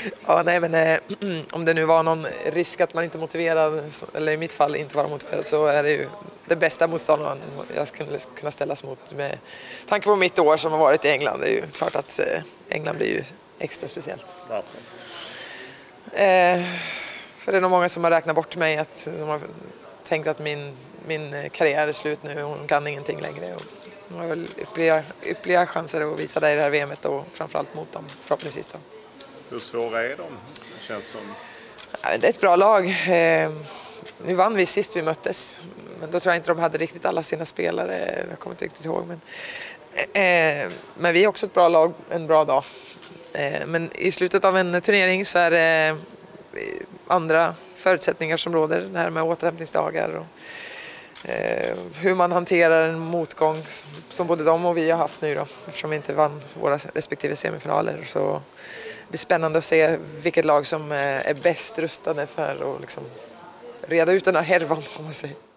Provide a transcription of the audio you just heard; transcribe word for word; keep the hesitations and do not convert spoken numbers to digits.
Ja, nej, men eh, om det nu var någon risk att man inte är motiverad, eller i mitt fall inte vara motiverad, så är det ju det bästa motståndaren jag skulle kunna ställas mot. Med tanke på mitt år som har varit i England, det är ju klart att eh, England blir ju extra speciellt. Varför? Eh, för det är nog många som har räknat bort mig, att de har tänkt att min, min karriär är slut nu och hon kan ingenting längre. Och de har väl ypperliga, ypperliga chanser att visa det i det här V M:et och framförallt mot dem förhoppningsvis då. Hur svåra är de? Det känns som... Det är ett bra lag. Eh, nu vann vi sist vi möttes, men då tror jag inte de hade riktigt alla sina spelare. Jag kommer inte riktigt ihåg. Men, eh, men vi är också ett bra lag en bra dag. Eh, men i slutet av en turnering så är det andra förutsättningar som råder. Det här med återhämtningsdagar och eh, hur man hanterar en motgång som både de och vi har haft nu då, eftersom vi inte vann våra respektive semifinaler. Så det blir spännande att se vilket lag som är bäst rustade för att liksom reda ut den här härvan, om man säger.